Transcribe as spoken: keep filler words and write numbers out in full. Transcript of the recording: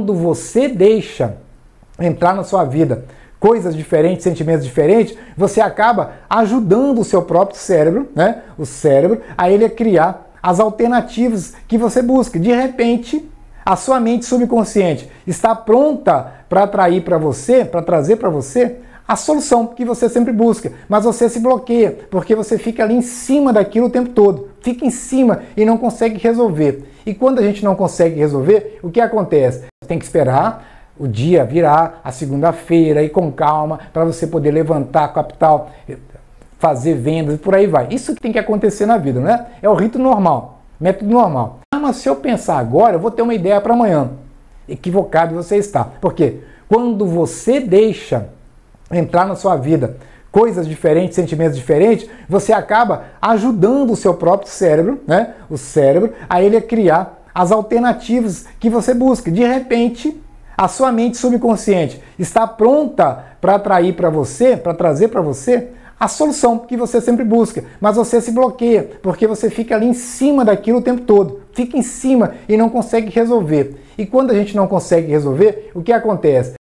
quando você deixa entrar na sua vida coisas diferentes, sentimentos diferentes, você acaba ajudando o seu próprio cérebro, né? O cérebro, a ele a criar as alternativas que você busca. De repente, a sua mente subconsciente está pronta para atrair para você, para trazer para você a solução que você sempre busca, mas você se bloqueia, porque você fica ali em cima daquilo o tempo todo, fica em cima e não consegue resolver. E quando a gente não consegue resolver, o que acontece? Tem que esperar o dia virar, a segunda-feira, ir com calma, para você poder levantar capital, fazer vendas e por aí vai. Isso que tem que acontecer na vida, não é? É o rito normal, método normal. Ah, mas se eu pensar agora, eu vou ter uma ideia para amanhã. Equivocado você está. Por quê? Quando você deixa entrar na sua vida coisas diferentes, sentimentos diferentes, você acaba ajudando o seu próprio cérebro, né? O cérebro, a ele a criar as alternativas que você busca. De repente, a sua mente subconsciente está pronta para atrair para você, para trazer para você a solução que você sempre busca, mas você se bloqueia, porque você fica ali em cima daquilo o tempo todo, fica em cima e não consegue resolver. E quando a gente não consegue resolver, o que acontece?